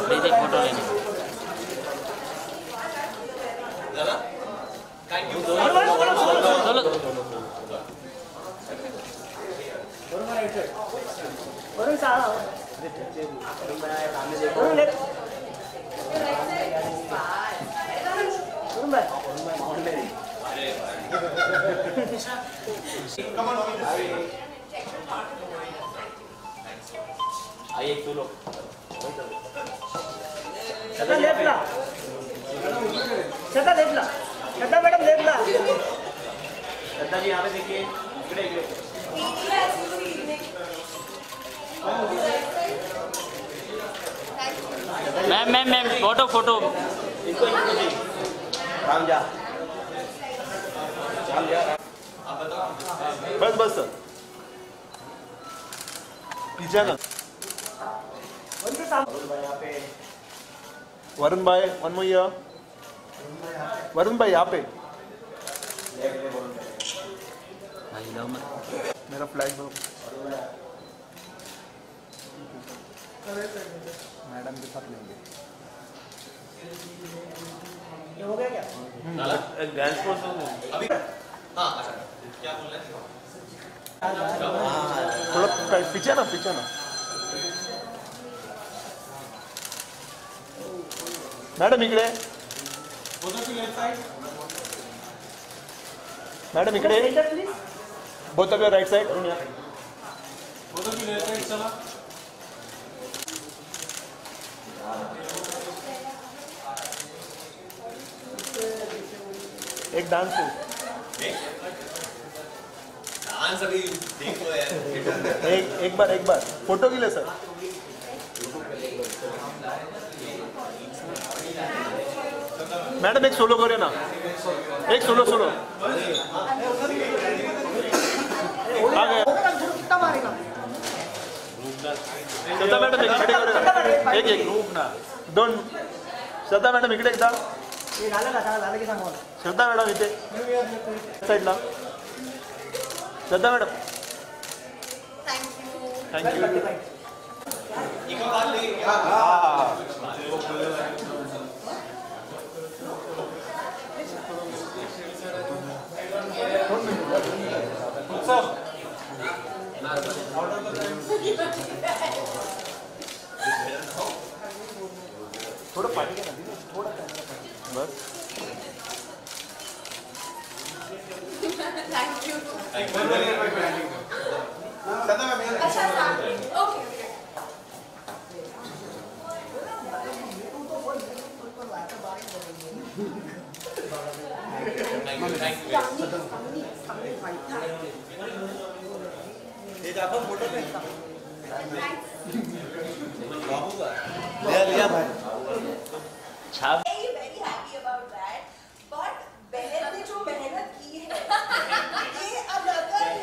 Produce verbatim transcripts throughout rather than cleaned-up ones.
Please एक photo लेने। Thank you. चलो वरुण सारा वरुण ले वरुण भाई आइए एक लोग श्रद्धा लेफ्ट ला श्रद्धा लेफ्ट ला श्रद्धा मैडम लेफ्ट ला श्रद्धा जी यहाँ पे देखिए इकड़े इकड़े ma'am ma'am ma'am photo photo इनको राम जा राम जा आप बताओ बस बस सर पीछे ना वरुण भाई वन मोर हियर वरुण भाई यहाँ पे मेरा फ्लैग दो मैडम के साथ लेंगे ये हो गया क्या डांस कोर्स अभी हाँ अच्छा क्या बोल रहे हैं थोड़ा पीछे ना पीछे ना मैडम इकडे मैडम इकडे both of your right side एक डांस डांस अभी देखो यार एक एक बार एक बार फोटो के लिए सर मैडम एक सोलो करिए ना एक सोलो सोलो आ गया कितना मारेगा श्रद्धा मैडम एक इकडे करेगा एक एक दोन श्रद्धा मैडम इकडे एकदा ये झालं का झालं झालं की सांगा मला श्रद्धा मैडम इथे साईडला श्रद्धा मैडम थँक यू एक बार ले थोड़ा पानी का ना थोड़ा बस थैंक यू अच्छा ओके फोटो पे लिया लिया भाई छाप very happy about that but बहन ने जो मेहनत की है ये अगर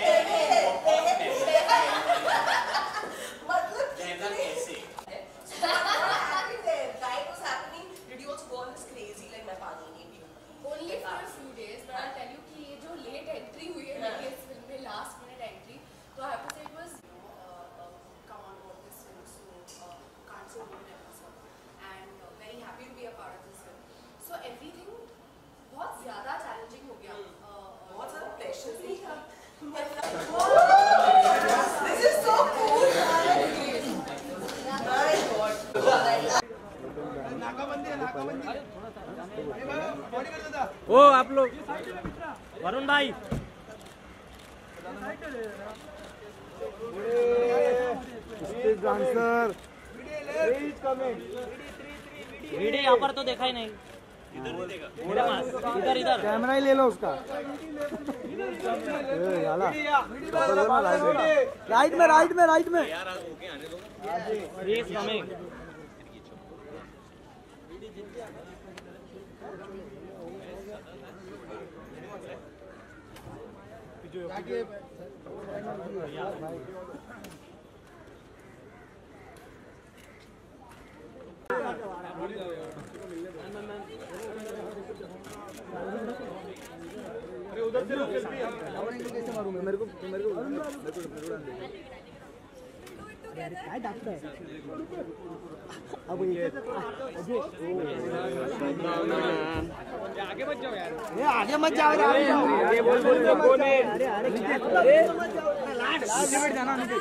मतलब कैसे Right was happening. Did you also go on this crazy like मैं पानी नहीं पीऊँ? Only for a few days, but I'll tell you कि ये जो late entry हुई है मेरी इस film में last minute entry, तो I have to say it was you know uh, uh, come on board this film so uh, can't say no to episode and uh, very happy to be a part of this film. So everything बहुत ज़्यादा challenging हो गया. बहुत ज़्यादा pressure भी था. This is so cool. My God. ओ आप लोग वरुण भाई वीडियो यहाँ पर तो देखा ही नहीं इधर इधर कैमरा ही ले लो उसका राइट में राइट में राइट में कमिंग अरे उधर से कैसे मारूंगा मेरे को मेरे को मेरे को काय दाखताय अब ये अजय आगे मत जाओ यार ये आगे मत जाओ यार आगे बोल बोल कौन है अरे अरे क्या अरे लास्ट लास्ट मिनट जाना नहीं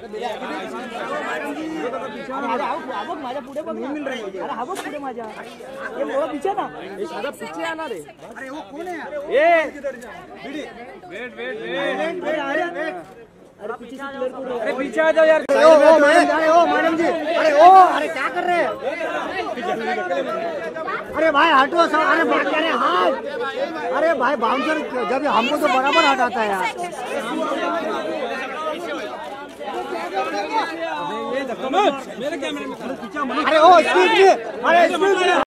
अरे आओ आओ माझ्या पुढे बघ मिल रही है अरे आओ पुढे माझ्या ये थोड़ा पीछे ना ये साधा पीछे आना रे अरे वो कौन है यार ए वेट वेट वेट वेट अरे अरे पीछे से क्लियर करो अरे पीछे आ जाओ यार ओ ओ मैडम अरे ओ मैडम जी अरे ओ अरे क्या कर रहे हैं अरे भाई हटो सब अरे भाई अरे हाथ अरे भाई बाउंसर जब हमको तो बराबर हटाता है यार मेरे कैमरे में अरे ओ स्पीड अरे स्पीड